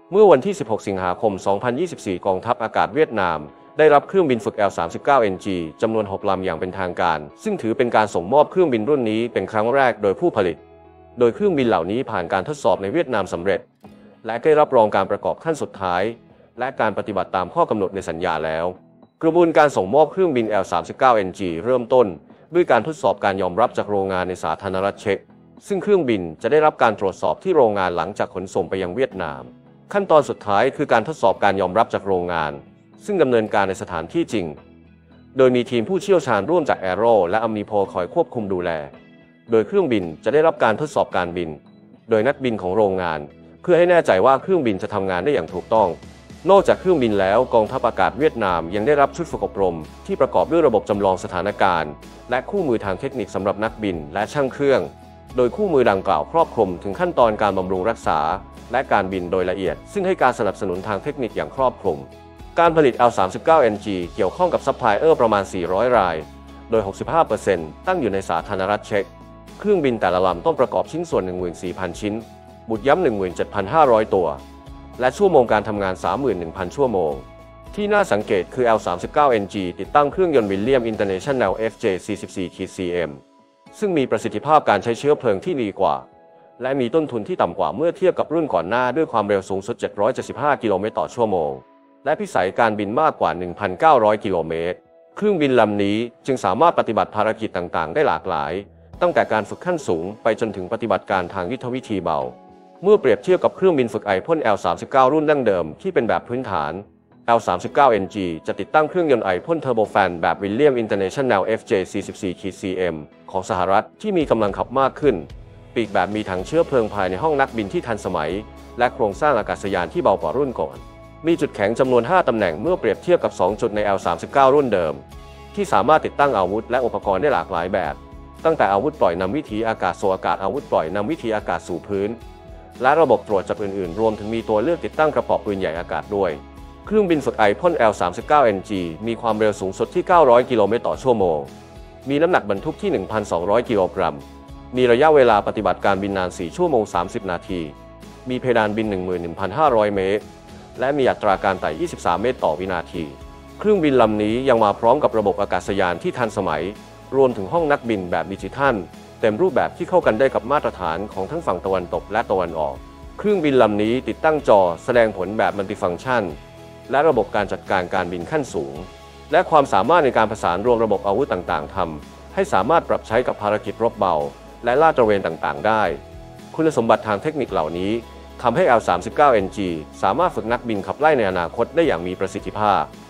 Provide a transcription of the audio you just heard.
เมื่อวันที่ 16 สิงหาคม 2024 กองทัพอากาศเวียดนามได้รับเครื่องบินฝึก L-39NG จำนวน 6 ลำอย่างเป็นทางการซึ่งถือเป็นการส่งมอบเครื่องบินรุ่นนี้เป็นครั้งแรกโดยผู้ผลิตโดยเครื่องบินเหล่านี้ผ่านการทดสอบในเวียดนามสำเร็จและได้รับรองการประกอบขั้นสุดท้ายและการปฏิบัติตามข้อกำหนดในสัญญาแล้วกระบวนการส่งมอบเครื่องบิน L-39NG เริ่มต้นด้วยการทดสอบการยอมรับจากโรงงานในสาธารณรัฐเช็กซึ่งเครื่องบินจะได้รับการตรวจสอบที่โรงงานหลังจากขนส่งไปยังเวียดนามขั้นตอนสุดท้ายคือการทดสอบการยอมรับจากโรงงานซึ่งดำเนินการในสถานที่จริงโดยมีทีมผู้เชี่ยวชาญร่วมจากแอโรและอัมนีโพคอยควบคุมดูแลโดยเครื่องบินจะได้รับการทดสอบการบินโดยนักบินของโรงงานเพื่อให้แน่ใจว่าเครื่องบินจะทำงานได้อย่างถูกต้องนอกจากเครื่องบินแล้วกองทัพอากาศเวียดนามยังได้รับชุดฝึกอบรมที่ประกอบด้วยระบบจำลองสถานการณ์และคู่มือทางเทคนิคสำหรับนักบินและช่างเครื่องโดยคู่มือดังกล่าวครอบคลุมถึงขั้นตอนการบำรุงรักษาและการบินโดยละเอียดซึ่งให้การสนับสนุนทางเทคนิคอย่างครอบคลุมการผลิต L-39NG เกี่ยวข้องกับซัพพลายเออร์ประมาณ 400 รายโดย 65% ตั้งอยู่ในสาธารณรัฐเช็กเครื่องบินแต่ละลำต้องประกอบชิ้นส่วน 14,000 ชิ้นบุตรย้ำ 17,500 ตัวและชั่วโมงการทำงาน 31,000 ชั่วโมงที่น่าสังเกตคือ L-39NG ติดตั้งเครื่องยนต์วิลเลียม International FJ44CM ซึ่งมีประสิทธิภาพการใช้เชื้อเพลิงที่ดีกว่าและมีต้นทุนที่ต่ำกว่าเมื่อเทียบกับรุ่นก่อนหน้าด้วยความเร็วสูงสุด 775 กิโลเมตรต่อชั่วโมงและพิสัยการบินมากกว่า 1,900 กิโลเมตรเครื่องบินลำนี้จึงสามารถปฏิบัติภารกิจต่างๆได้หลากหลายตั้งแต่การฝึกขั้นสูงไปจนถึงปฏิบัติการทางยุทธวิธีเบาเมื่อเปรียบเทียบกับเครื่องบินฝึกไอพ่น L-39 รุ่นดั้งเดิมที่เป็นแบบพื้นฐาน L-39NG จะติดตั้งเครื่องยนต์ไอพ่นเทอร์โบแฟนแบบ Williams International FJ44CM ของสหรัฐที่มีกำลังขับมากขึ้นปีกแบบมีถังเชื้อเพลิงภายในห้องนักบินที่ทันสมัยและโครงสร้างอากาศยานที่เบากว่ารุ่นก่อนมีจุดแข็งจำนวน 5 ตำแหน่งเมื่อเปรียบเทียบกับ 2 จุดใน L-39 รุ่นเดิมที่สามารถติดตั้งอาวุธและอุปกรณ์ได้หลากหลายแบบตั้งแต่อาวุธปล่อยนำวิถีอากาศสู่อากาศอาวุธปล่อยนำวิถีอากาศสู่พื้นและระบบตรวจจับอื่นๆรวมถึงมีตัวเลือกติดตั้งกระบอกปืนใหญ่อากาศด้วยเครื่องบินฝึกไอพ่น L-39NG มีความเร็วสูงสุดที่ 900 กิโลเมตรต่อชั่วโมงมีน้ำหนักบรรทุกที่ 1,200 กิโลกรัมมีระยะเวลาปฏิบัติการบินนาน 4 ชั่วโมง 30 นาทีมีเพดานบิน 11,500 เมตรและมีอัตราการไต่ 23 เมตรต่อวินาทีเครื่องบินลำนี้ยังมาพร้อมกับระบบอากาศยานที่ทันสมัยรวมถึงห้องนักบินแบบดิจิทัลเต็มรูปแบบที่เข้ากันได้กับมาตรฐานของทั้งฝั่งตะวันตกและตะวันออกเครื่องบินลำนี้ติดตั้งจอแสดงผลแบบมัลติฟังก์ชันและระบบการจัดการการบินขั้นสูงและความสามารถในการผสานรวมระบบอาวุธต่างๆทำให้สามารถปรับใช้กับภารกิจรบเบาและลาดตระเวนต่างๆได้คุณสมบัติทางเทคนิคเหล่านี้ทำให้ L-39NG สามารถฝึกนักบินขับไล่ในอนาคตได้อย่างมีประสิทธิภาพ